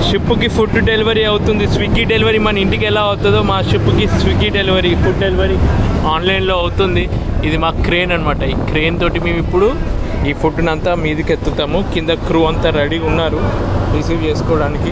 Ship కి food delivery అవుతుంది. Swiggy delivery మన ఇంటికి ఎలా అవుతుందో మా షిప్ కి స్విగ్గీ డెలివరీ, ఫుడ్ డెలివరీ ఆన్లైన్లో అవుతుంది. ఇది మా క్రేన్ అనమాట. ఈ క్రేన్ తోటి మేము ఇప్పుడు ఈ ఫుడ్ని అంతా మీదకి ఎత్తుతాము. కింద క్రూ అంతా రెడీగా ఉన్నారు రిసీవ్ చేసుకోవడానికి.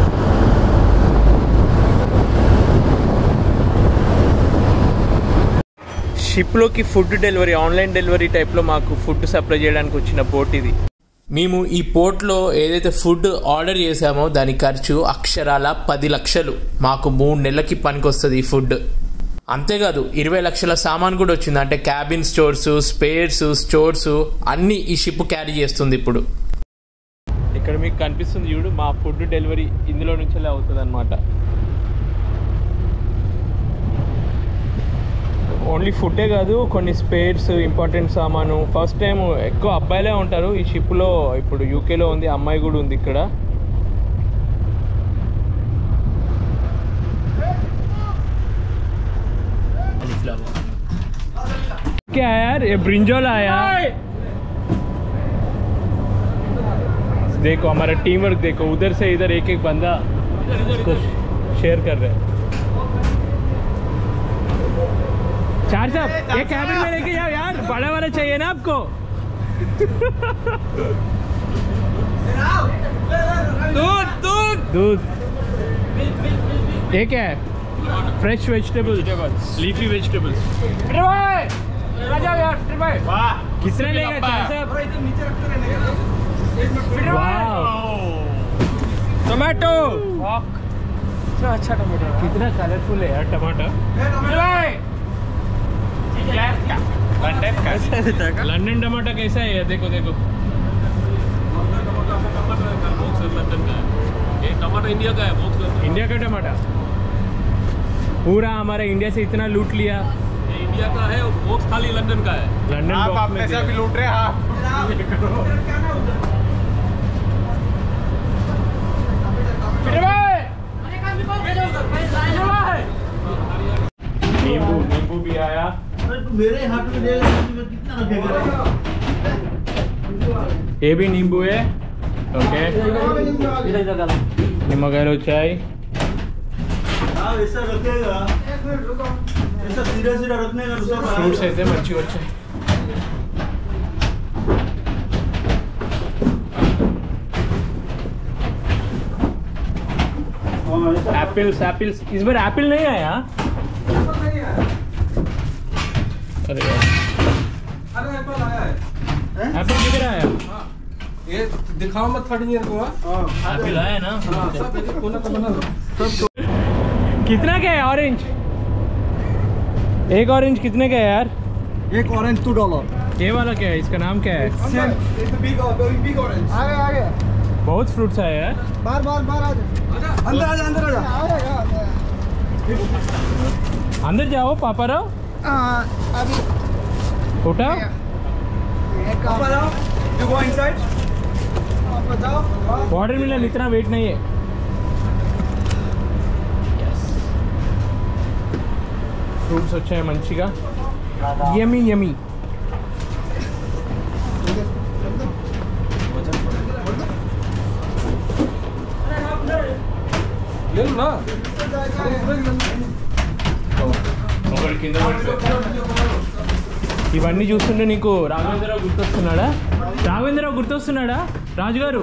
షిప్లోకి ఫుడ్ డెలివరీ, ఆన్లైన్ డెలివరీ టైప్లో మాకు ఫుడ్ సప్లై చేయడానికి వచ్చిన బోట్ ఇది. మేము ఈ పోర్ట్లో ఏదైతే ఫుడ్ ఆర్డర్ చేసామో దాని ఖర్చు అక్షరాల 10 లక్షలు. మాకు 3 నెలలకి పనికి వస్తుంది ఈ ఫుడ్. అంతేకాదు 20 లక్షల సామాన్ కూడా వచ్చింది. అంటే క్యాబిన్ స్టోర్స్, స్పేర్స్, స్టోర్స్ అన్నీ ఈ షిప్ క్యారీ చేస్తుంది. ఇప్పుడు ఇక్కడ మీకు కనిపిస్తుంది చూడు, మా ఫుడ్ డెలివరీ ఇందులో నుంచే అవుతుంది అనమాట. ఓన్లీ ఫుడ్డే కాదు, కొన్ని స్పేర్స్, ఇంపార్టెంట్ సామాను. ఫస్ట్ టైం ఎక్కువ అబ్బాయిలే ఉంటారు ఈ షిప్లో. ఇప్పుడు యూకేలో ఉంది, అమ్మాయి కూడా ఉంది ఇక్కడ. क्या यार ये ब्रिंजोल आया. देखो हमारा टीम वर्क देखो, उधर से इधर एक एक बंदा इसको शेयर कर रहे हैं. चार साहब ये कैबिन में लेके जाओ यार, बड़ा वाला चाहिए ना आपको. दूध दूध दूध. ये क्या है? Fresh vegetables, leafy vegetables. कितने लेगा चार साहब? टमाटो. अच्छा टमाटो, कितना कलरफुल है यार टमाटर. लंदन टमाटर कैसा है? देखो देखो, ये टमाटर इंडिया का है. इंडिया का टमाटर पूरा हमारा इंडिया से इतना लूट लिया. ये इंडिया का है, बॉक्स खाली लंदन का है. लंदन आप अपने से भी लूट रहे हैं आप. नींबू, नींबू भी आया. मेरे हाथ में कितना रखेगा? ये भी नींबू है. ओके, निमगारो चाय. ऐसा रखेगा, ऐसा सीधा सीधा रखने का. फ्रूट्स అయితే మంచిగా వచ్చాయి. एप्पल्स, एप्पल्स इस बार एप्पल नहीं आया. अरे यार, एप्पल आया है. एप्पल किधर आया? ये दिखाओ मत 3rd ईयर को. एप्पल आया ना. सब कोना को बना लो. कितना का है ऑरेंज? एक ऑरेंज कितने का है यार? एक ऑरेंज $2. ये वाला क्या है? इसका नाम क्या है? Big orange. आ गया. बहुत फ्रूट्स आए यार. बार आ जा. अंदर आ जा. अंदर जाओ पापा राव. अभी उठा. पापा जाओ. You go inside. पापा जाओ. वाटरमेलन इतना वेट नहीं है. ఫ్రూట్స్ వచ్చాయి మంచిగా. Yummy yummy. ఇవన్నీ చూస్తుంటే నీకు రాఘవేంద్రరావు గుర్తొస్తున్నాడా? రాఘవేంద్రరావు గుర్తొస్తున్నాడా రాజుగారు?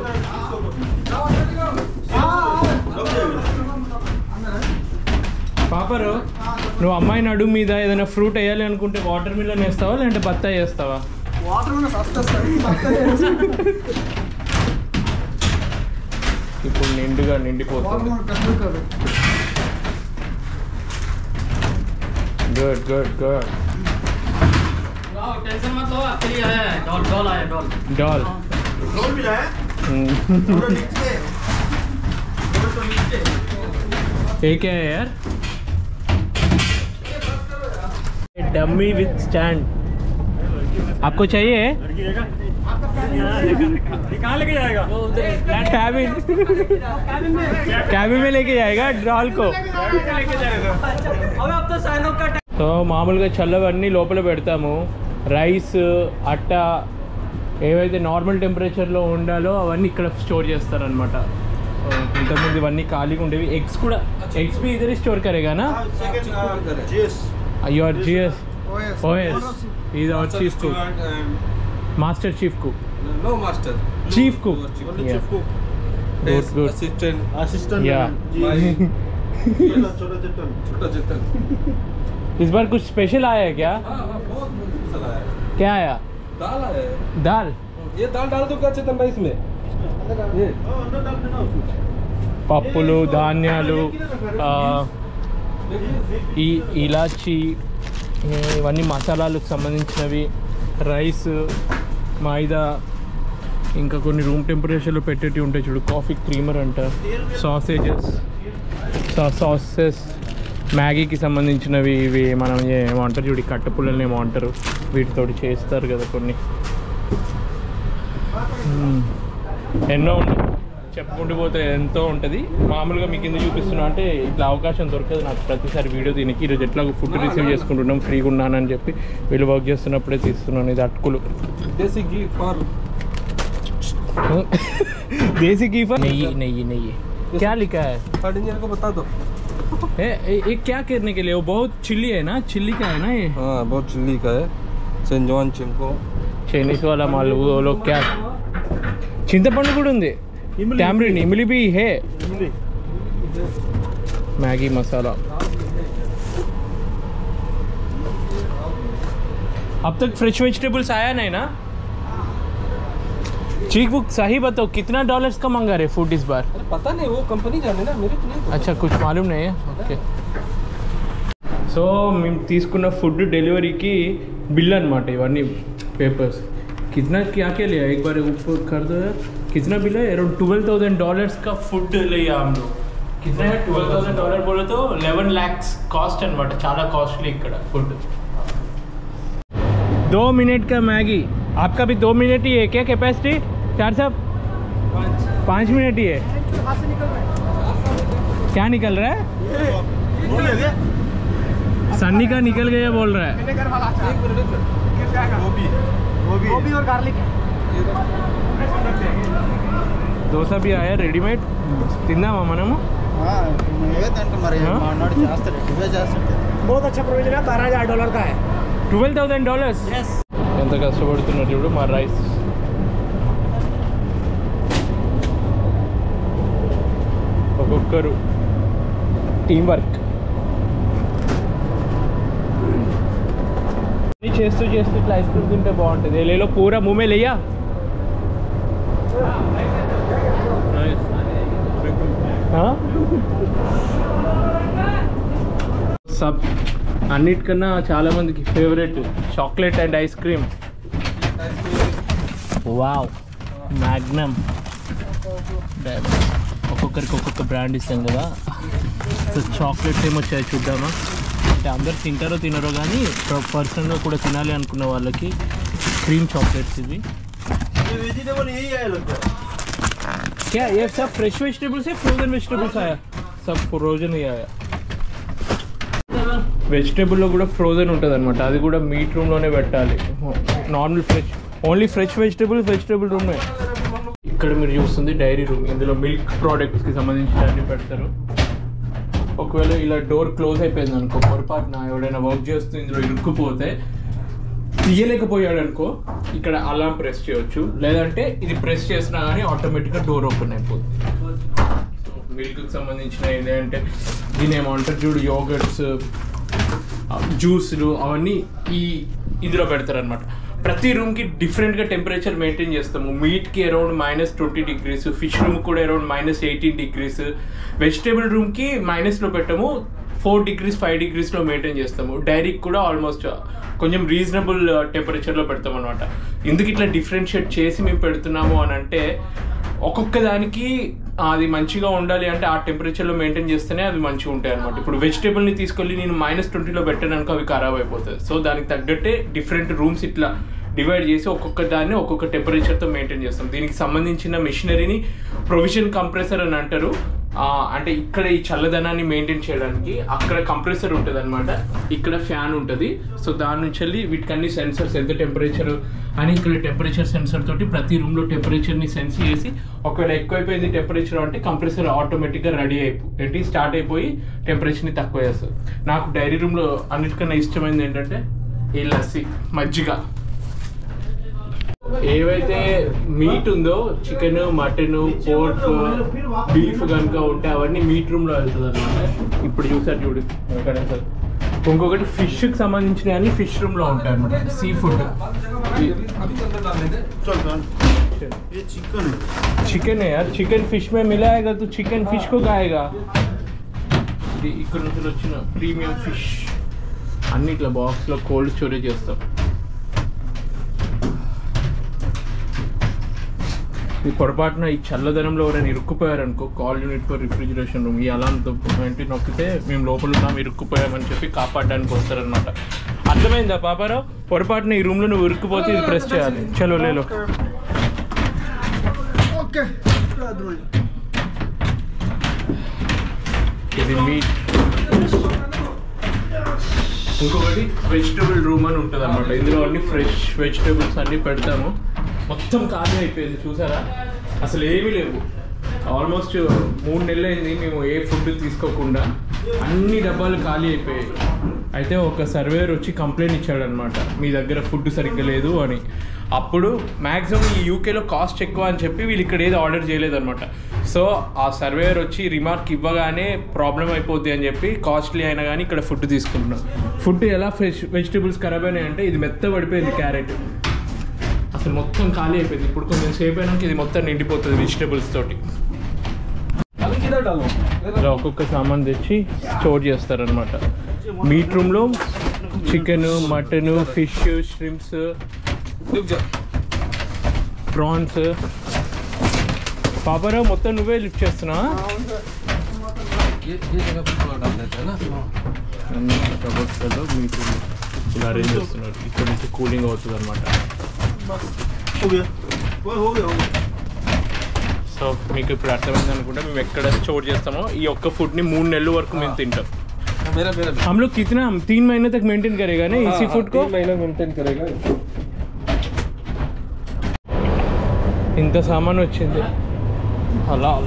పాపరు, నువ్వు అమ్మాయి నడుము మీద ఏదైనా ఫ్రూట్ వేయాలి అనుకుంటే వాటర్ మిలన్ వేస్తావా లేదంటే బత్తాయి వేస్తావా? ఇప్పుడు నిండుగా నిండిపోతుంది. Good good good. टेंशन मत लो, आपके लिए है डॉल आया. डॉल भी है. ये क्या है यार? डमी विथ स्टैंड आपको चाहिए? कहाँ लेके जाएगा? कैबिन में लेके जाएगा डॉल को. तो మామూలుగా చల్లవన్నీ లోపల పెడతాము. రైస్, అట్ట, ఏవైతే నార్మల్ టెంపరేచర్లో ఉండాలో అవన్నీ ఇక్కడ స్టోర్ చేస్తారనమాట. ఇంత ఇంతకుముందు ఇవన్నీ ఖాళీగా ఉండేవి. ఎగ్స్ కూడా, ఎగ్స్ भी इधर ही स्टोर करेगा ना? GS. Your GS OS is our chief cook, master chief cook. No master. Chief cook. Only Yeah. chief cook. Good, good. Assistant. Yeah. छोटा चट्टन. छोटा चट्टन. इस बार कुछ स्पेशल आया है क्या? हाँ बहुत स्पेशल आया है. क्या आया? दाल आया है. दाल. ये दाल डाल दो क्या चेतन भाई इसमें? ये పప్పులు, ధాన్యాలు, ఈ ఇలాచి, ఇవన్నీ మసాలాలకు సంబంధించినవి, రైస్, మైదా, ఇంకా కొన్ని రూమ్ టెంపరేచర్లో పెట్టేటివి ఉంటాయి చూడు, కాఫీ క్రీమర్ అంట, సాసేజెస్, మ్యాగీకి సంబంధించినవి, ఇవి మనం ఏమంటారు చూడు, కట్టపుల్లల్ని ఏమంటారు, వీటితోటి చేస్తారు కదా కొన్ని. ఎన్నో ఉంటాయి, చెప్పుకుంటూ పోతే ఎంతో ఉంటుంది. మామూలుగా మీకు ఎందుకు చూపిస్తున్నా అంటే ఇట్లా అవకాశం దొరకదు నాకు ప్రతిసారి వీడియో దీనికి. ఈరోజు ఎట్లాగో ఫుడ్ రిసీవ్ చేసుకుంటున్నాం, ఫ్రీగా ఉన్నానని చెప్పి వీళ్ళు వర్క్ చేస్తున్నప్పుడే తీస్తున్నాను. ఇది అటుకులు, देसी घी फॉर देसी घी फॉर నెయ్యి. నెయ్యి నెయ్యి क्या लिखा है? थर्ड इंजीनियर को बता दो. ये क्या करने के लिए? वो बहुत चिल्ली है ना, चिल्ली का है ना ये? हाँ बहुत चिल्ली का है. सेंजवान चिंको చైనీస్ వాళ్ళ మాలు वो लोग क्या, చింతపండు కూడా ఉంది, टैमरिन, इमली भी है, मैगी मसाला. अब तक फ्रेश वेजिटेबल्स आया नहीं ना? चीक बुक सही बताओ, कितना डॉलर्स का मंगा रहे फूड इस बार? अरे पता नहीं, वो कंपनी जाने ना, मेरे को नहीं पता. अच्छा, कुछ मालूम नहीं है. ओके. సో మేము తీసుకున్న ఫుడ్ డెలివరీకి బిల్ అనమాట ఇవన్నీ పేపర్స్. कितना क्या क्या लिया एक बार ऊपर कर दो यार. कितना बिल है? अराउंड $12,000 का फुड लिया हम लोग. कितना है? $12,000 बोले तो 11 lakhs कॉस्ट అనమాట. చాలా కాస్ట్లీ ఇక్కడ ఫుడ్. 2 मिनट का मैगी. आपका भी 2 मिनट ही है क्या कैपेसिटी? 4 साहब 5 मिनट ही है. क्या निकल रहा है? सन्नी का निकल गया बोल रहा है. गोभी और गार्लिक है. దోశ भी आया रेडीमेड. తిందామా మనము? ఏదంటే మరి మానాడు చేస్తాడు, ఇవే చేస్తాడు. बहुत अच्छा प्रोविजन है. $12,000 का है. $12,000. Yes. ఎంత కష్టపడుతున్నారు చూడు మా రైస్. ఒక్కొక్కరు టీం వర్క్ చేస్తూ చేస్తూ ఇట్లా ఐస్ క్రీమ్ తింటే బాగుంటుంది. లేలో పూరా ముమే లేయా. సబ్ అన్నిటికన్నా చాలా మందికి favourite chocolate and ice cream. Wow, Magnum. ఒక్కొక్కరికి ఒక్కొక్క బ్రాండ్ ఇస్తాం కదా. సో చాక్లెట్స్ ఏమొచ్చాయి చూద్దామా. అంటే అందరు తింటారో తినరో కానీ పర్సనల్గా కూడా తినాలి అనుకున్న వాళ్ళకి క్రీమ్ చాక్లెట్స్ ఇవి. वेजिटेबल यही है लगता है. क्या ये सब फ्रेश वेजिटेबल्स है? फ्रोजन वेजिटेबल्स आया? सब फ्रोजन ही आया. వెజిటేబుల్లో కూడా ఫ్రోజన్ ఉంటుంది అనమాట. అది కూడా మీట్ రూమ్లోనే పెట్టాలి. Normal fresh, only fresh vegetable రూమే. ఇక్కడ మీరు చూస్తుంది డైరీ రూమ్. ఇందులో మిల్క్ ప్రోడక్ట్స్కి సంబంధించిన అన్ని పెడతారు. ఒకవేళ ఇలా డోర్ క్లోజ్ అయిపోయింది అనుకో, పొరపాటున ఎవడైనా వర్క్ చేస్తూ ఇందులో ఇరుక్కుపోతే తీయలేకపోయాడు అనుకో, ఇక్కడ అలారం ప్రెస్ చేయవచ్చు. లేదంటే ఇది ప్రెస్ చేసినా కానీ ఆటోమేటిక్గా డోర్ ఓపెన్ అయిపోతుంది. మిల్క్కి సంబంధించిన ఏంటంటే దీని ఏమంటారు చూడు, యోగర్ట్స్, జ్యూస్లు, అవన్నీ ఇందులో పెడతారనమాట. ప్రతి రూమ్కి డిఫరెంట్గా టెంపరేచర్ మెయింటైన్ చేస్తాము. మీట్కి అరౌండ్ -20 degrees, ఫిష్ రూమ్ కూడా అరౌండ్ -18 degrees, వెజిటేబుల్ రూమ్కి మైనస్లో పెట్టాము, 4 degrees 5 degreesలో మెయింటైన్ చేస్తాము. డైరీకి కూడా ఆల్మోస్ట్ కొంచెం రీజనబుల్ టెంపరేచర్లో పెడతాం అనమాట. ఎందుకు ఇట్లా డిఫరెన్షియేట్ చేసి మేము పెడుతున్నాము అని అంటే, ఒక్కొక్క దానికి అది మంచిగా ఉండాలి అంటే ఆ టెంపరేచర్లో మెయింటైన్ చేస్తేనే అవి మంచిగా ఉంటాయి అనమాట. ఇప్పుడు వెజిటేబుల్ని తీసుకెళ్ళి నేను -20లో పెట్టాను అనుకో, అవి ఖరాబ్ అయిపోతుంది. సో దానికి తగ్గట్టే డిఫరెంట్ రూమ్స్ ఇట్లా డివైడ్ చేసి ఒక్కొక్క దాన్ని ఒక్కొక్క టెంపరేచర్తో మెయింటైన్ చేస్తాం. దీనికి సంబంధించిన మిషనరీని ప్రొవిజన్ కంప్రెసర్ అని అంటారు. అంటే ఇక్కడ ఈ చల్లదనాన్ని మెయింటైన్ చేయడానికి అక్కడ కంప్రెసర్ ఉంటుంది అనమాట, ఇక్కడ ఫ్యాన్ ఉంటుంది. సో దాని నుంచి వెళ్ళి వీటికన్నీ సెన్సర్స్ ఎంత టెంపరేచర్ అని ఇక్కడ టెంపరేచర్ సెన్సర్ తోటి ప్రతి రూమ్లో టెంపరేచర్ని సెన్స్ చేసి ఒకవేళ ఎక్కువైపోయింది టెంపరేచర్ అంటే కంప్రెసర్ ఆటోమేటిక్గా రెడీ అయిపోయి స్టార్ట్ అయిపోయి టెంపరేచర్ని తక్కువ చేస్తుంది. నాకు డైరీ రూమ్లో అన్నిటికన్నా ఇష్టమైనది ఏంటంటే ఈ లస్సీ మజ్జిగ. ఏవైతే మీట్ ఉందో చికెన్, మటన్, పోర్క్, బీఫ్ కనుక ఉంటే అవన్నీ మీట్ రూమ్లో వెళ్తుంది అనమాట. ఇప్పుడు చూసారు చూడు ఇక్కడ అసలు. ఇంకొకటి ఫిష్కి సంబంధించిన అన్ని ఫిష్ రూమ్లో ఉంటాయి అనమాట, సీ ఫుడ్. चिकन है यार, चिकन फिश में मिलाएगा तो चिकन फिश को खाएगा. ఇది ఇక్కడ నుంచి వచ్చిన ప్రీమియం ఫిష్ అన్ని ఇట్లా బాక్స్లో కోల్డ్ స్టోరేజ్ చేస్తాం. ఈ పొరపాటున ఈ చల్లదనంలో ఎవరైనా ఇరుక్కుపోయారనుకో, call unit for refrigeration room, ఈ అలాంటి ఏంటి నొక్కితే మేము లోపల ఉన్నాం ఇరుక్కుపోయామని చెప్పి కాపాడడానికి వస్తారనమాట. అర్థమైందా పాపారావు? పొరపాటున ఈ రూమ్లో నువ్వు ఇరుక్కుపోతే ఇది ప్రెస్ చేయాలి. చలో లేలో. ఇది మీట్. ఇంకొకటి వెజిటబుల్ రూమ్ అని ఉంటుంది అనమాట. ఇందులో అన్ని ఫ్రెష్ వెజిటబుల్స్ అన్నీ పెడతాము. మొత్తం ఖాళీ అయిపోయింది చూసారా, అసలు ఏమీ లేవు. ఆల్మోస్ట్ 3 నెలలు అయింది మేము ఏ ఫుడ్ తీసుకోకుండా, అన్ని డబ్బాలు ఖాళీ అయిపోయాయి. అయితే ఒక సర్వేయర్ వచ్చి కంప్లైంట్ ఇచ్చాడనమాట, మీ దగ్గర ఫుడ్ సరిగ్గా లేదు అని. అప్పుడు మ్యాక్సిమం ఈ యూకేలో కాస్ట్ ఎక్కువ అని చెప్పి వీళ్ళు ఇక్కడ ఏది ఆర్డర్ చేయలేదన్నమాట. సో ఆ సర్వేయర్ వచ్చి రిమార్క్ ఇవ్వగానే ప్రాబ్లం అయిపోద్ది అని చెప్పి కాస్ట్లీ అయినా కానీ ఇక్కడ ఫుడ్ తీసుకుంటున్నాం. ఫుడ్ ఎలా ఫ్రెష్ వెజిటబుల్స్ ఖరాబ్ అయినాయి అంటే ఇది మెత్త పడిపోయింది, క్యారెట్ అసలు మొత్తం ఖాళీ అయిపోయింది. ఇప్పుడు కొంచెం సేపు అయినాక ఇది మొత్తం నిండిపోతుంది వెజిటబుల్స్ తోటి. ఇలా ఒక్కొక్క సామాన్ తెచ్చి స్టోర్ చేస్తారనమాట. మీట్ రూమ్లో chicken, mutton, fish, shrimps, prawns. Paparao మొత్తం నువ్వే లిఫ్ట్ చేస్తున్నా? కబోర్డ్స్లో మీట్ రూమ్ ఇలా అరేంజ్ చేస్తున్నారు. ఇక్కడ నుంచి కూలింగ్ అవుతుంది అనమాట. సో మీకు ఇప్పుడు అర్థమైంది అనుకుంటా మేము ఎక్కడ స్టోర్ చేస్తామో ఈ ఒక్క ఫుడ్ని 3 నెలల వరకు మేము తింటాం. हम लोग कितना 3 महीने तक मेंटेन करेगा ना इसी फूड को? 3 महीना मेंटेन करेगा. ఇంత సామాన్ వచ్చింది. हलाल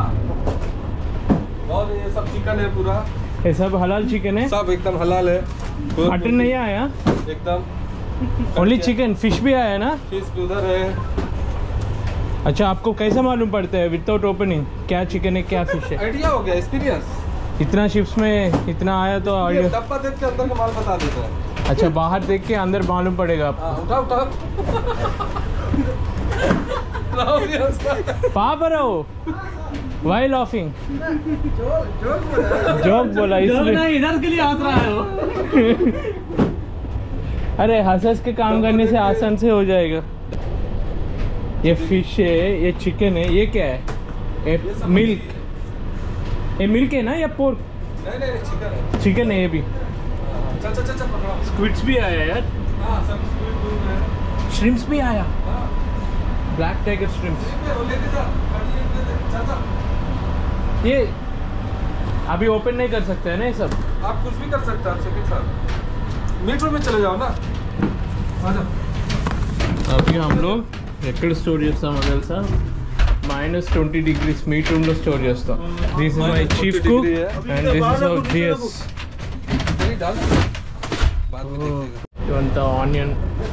और ये सब चिकन है पूरा. ये सब हलाल चिकन है? सब एकदम हलाल है. मटन नहीं आया एकदम. Only chicken. फिश भी आया ना? फिश भी उधर है. अच्छा, आपको कैसा मालूम पड़ता है विदाउट ओपनिंग क्या चिकन है क्या फिश है? आइडिया हो गया, एक्सपीरियंस. इतना शिप्स में इतना आया तो डब्बा देख के अंदर का माल बता देता है. अच्छा, बाहर देख के अंदर मालूम पड़ेगा आपको. उठा उठा. पापराव वाई लाफिंग? जोक बोला इसलिए. इधर के लिए हंस रहा है वो. अरे हंस के काम करने से आसान से हो जाएगा. ये फिश है, ये चिकन है, ये क्या है? ये मिल्क. ये मिल्क है ना या पोर्क? नहीं चिकन है. चिकन है ये भी. चल चल चल पकड़ो. स्क्विड्स भी आया यार. हां सब स्क्विड है. श्रिम्प्स भी आया. Black tiger shrimps. लेके जा. चल चल. ये अभी ओपन नहीं कर सकते हैं ना ये सब? आप कुछ भी कर सकते हैं आप सबके साथ. मीटर में चले जाओ ना. आ जाओ. अभी हम लोग ఎక్కడ స్టోర్ చేస్తామో తెలుసా? -20 degrees మీట్ రూమ్లో స్టోర్ చేస్తాం. This is my chief cook and this is our GS. ఇవంతా ఆనియన్,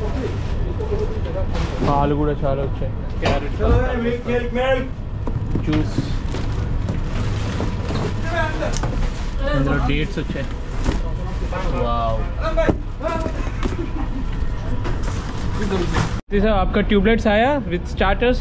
పాలు కూడా చాలా వచ్చాయి, క్యారెట్ జ్యూస్, ఇందులో డేట్స్ వచ్చాయి. వావ్. सर आपका ट्यूबलाइट्स आया विथ स्टार्टर्स?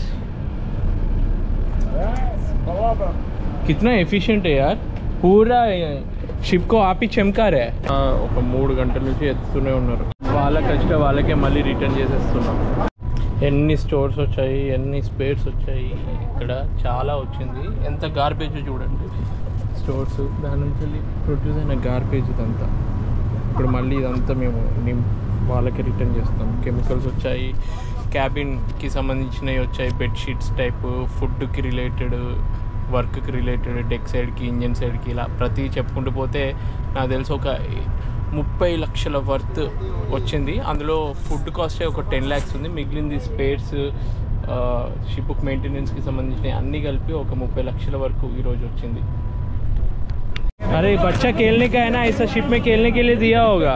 कितना एफिशिएंट है यार, पूरा షిప్ को आप ही चमका रहा है. ఒక 3 గంటల నుంచి ఎత్తుతూనే ఉన్నారు. వాళ్ళ కష్టం వాళ్ళకే మళ్ళీ రిటర్న్ చేసేస్తున్నాం. ఎన్ని స్టోర్స్ వచ్చాయి, ఎన్ని స్పేర్స్ వచ్చాయి, ఇక్కడ చాలా వచ్చింది. ఎంత గార్బేజ్ చూడండి స్టోర్స్. దాని నుంచి ప్రొడ్యూస్ అయిన గార్బేజ్ ఇదంతా ఇప్పుడు మళ్ళీ ఇదంతా మేము వాళ్ళకి రిటర్న్ చేస్తాం. కెమికల్స్ వచ్చాయి, క్యాబిన్కి సంబంధించినవి వచ్చాయి, బెడ్షీట్స్ టైపు, ఫుడ్కి రిలేటెడ్ వర్క్కి రిలేటెడ్, డెక్ సైడ్కి, ఇంజన్ సైడ్కి, ఇలా ప్రతి చెప్పుకుంటూ పోతే నాకు తెలిసి ఒక 30 లక్షల వర్త్ వచ్చింది. అందులో ఫుడ్ కాస్టే ఒక 10 lakhs ఉంది. మిగిలింది స్పేర్స్, షిప్ మెయింటెనెన్స్కి సంబంధించిన అన్నీ కలిపి ఒక 30 లక్షల వరకు ఈరోజు వచ్చింది. अरे बच्चा खेलने का है ना, ऐसा शिप में खेलने के लिए दिया होगा.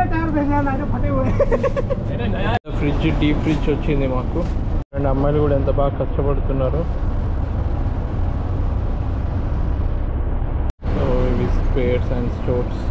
ఫ్రిడ్జ్, డీప్ ఫ్రిడ్జ్ వచ్చింది మాకు. అండ్ అమ్మాయిలు కూడా ఎంత బాగా కష్టపడుతున్నారు. సో ఇవి స్పేర్స్ అండ్ స్టోర్స్.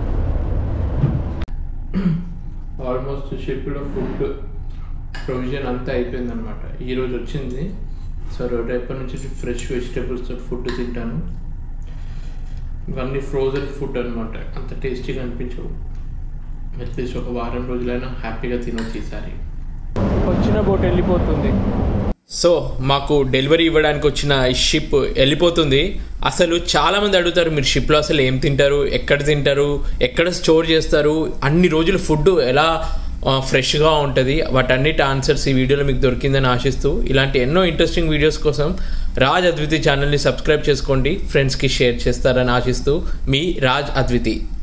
ఆల్మోస్ట్ షిప్లో ఫుడ్ ప్రొవిజన్ అంతా అయిపోయింది అనమాట. ఈరోజు వచ్చింది. సో రేపటి నుంచి ఫ్రెష్ వెజిటేబుల్స్ ఫుడ్ తింటాను. ఇవన్నీ ఫ్రోజన్ ఫుడ్ అనమాట, అంత టేస్టీగా అనిపించవు. అట్లీస్ట్ ఒక వారం రోజులైనా హ్యాపీగా తినొచ్చు ఈసారి. వచ్చిన బోట్ వెళ్ళిపోతుంది. సో మాకు డెలివరీ ఇవ్వడానికి వచ్చిన ఈ షిప్ వెళ్ళిపోతుంది. అసలు చాలామంది అడుగుతారు, మీరు షిప్లో అసలు ఏం తింటారు, ఎక్కడ తింటారు, ఎక్కడ స్టోర్ చేస్తారు, అన్ని రోజులు ఫుడ్ ఎలా ఫ్రెష్గా ఉంటుంది, వాటన్నిటి ఆన్సర్స్ ఈ వీడియోలో మీకు దొరికిందని ఆశిస్తూ, ఇలాంటి ఎన్నో ఇంట్రెస్టింగ్ వీడియోస్ కోసం రాజ్ అద్వితి ఛానల్ని సబ్స్క్రైబ్ చేసుకోండి, ఫ్రెండ్స్కి షేర్ చేస్తారని ఆశిస్తూ మీ రాజ్ అద్వితి.